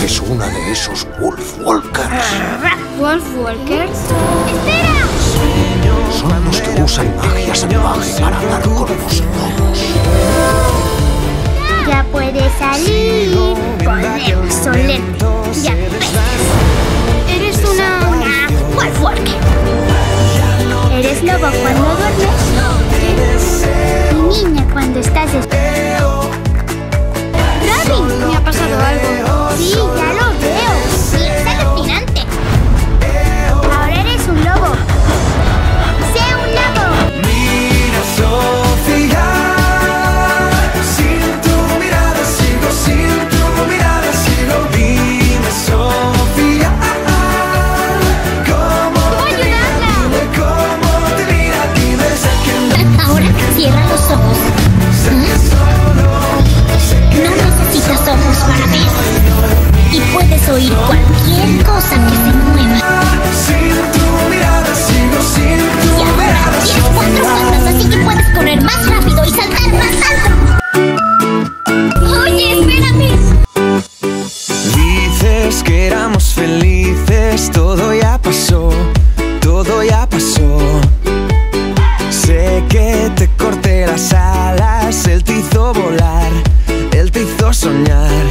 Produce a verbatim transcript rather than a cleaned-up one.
Eres una de esos Wolf Walkers. ¿Wolf Walkers? ¡Espera! Son los que usan magia salvaje para hablar con los lobos. Ya puedes salir. Podemos olerte. Ya ves. Eres una... una Wolf Walker. Eres lobo cuando duermes. Y niña cuando estás despierto. ¡Robin! Me ha pasado algo. Sí, ya lo veo. Sí, es alucinante. Ahora eres un lobo. ¡Sé un lobo! Mira, Sofía, sin tu mirada sigo, sin tu mirada sigo. Dime, Sofía, cómo te mira, cómo te mira, dime, sé que Ahora cierra los ojos. No necesitas ojos para ver. Y puedes oír cualquier cosa que se mueva. sin tu mirada sigo, sin tu Y ahora mirada tienes sigo. cuatro patas, así que puedes correr más rápido y saltar más alto. Oye, espérame. Dices que éramos felices, todo ya pasó, todo ya pasó. Sé que te corté las alas, él te hizo volar, él te hizo soñar.